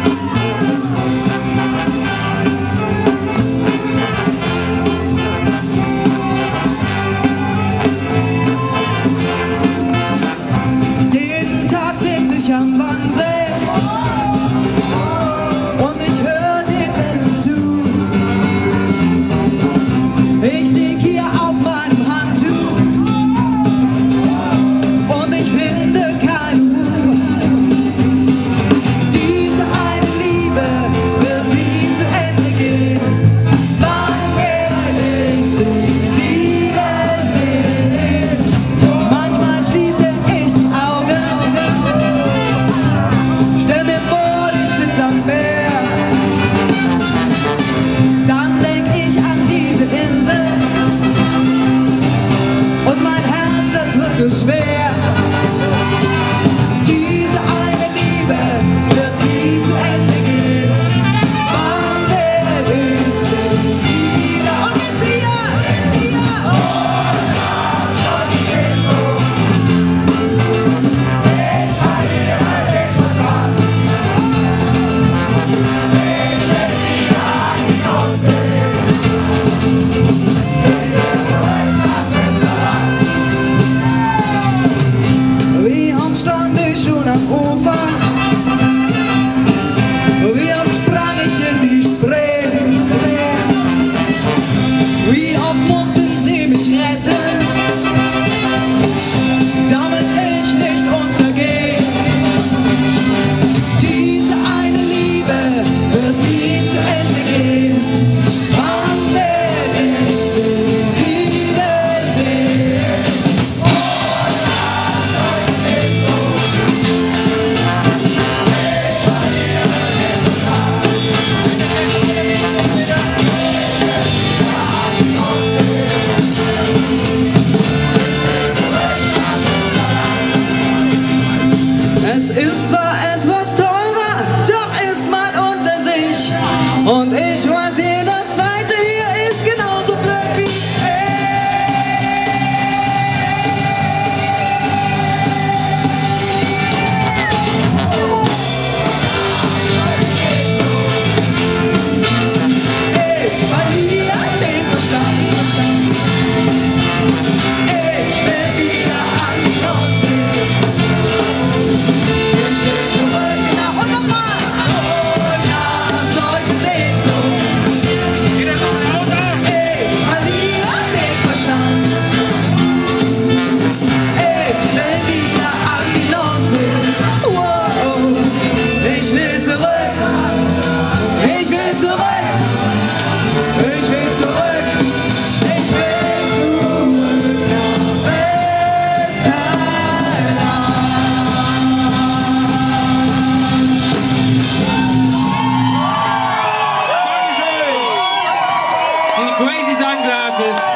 so schwer. Diese eine Liebe wird nie zu Ende gehen. Wann werde ich sie wieder? Und jetzt hier! Wie oft stand ich schon am Ufer, wie oft sprang ich in die Spree, wie oft mussten sie mich retten, damit ich nicht untergehe. Diese eine Liebe wird nie zu Ende gehen. Wann werde ich sie wiedersehen? Es ist zwar etwas teurer, doch ist man unter sich. Und ich weiß, jeder Zweite hier ist genauso blöd wie ich. Ich verliere den Verstand. Ich will wieder an die Nordsee. Ich will zurück nach und nochmal. Oh, ich hab solche Sehnsucht. Ich verliere den Verstand. Ich will wieder an die Nordsee. Wow, ich will zurück. Ich will zurück. Ich will zurück. Ich will zurück nach Westthailand. Die Crazy Sunglasses.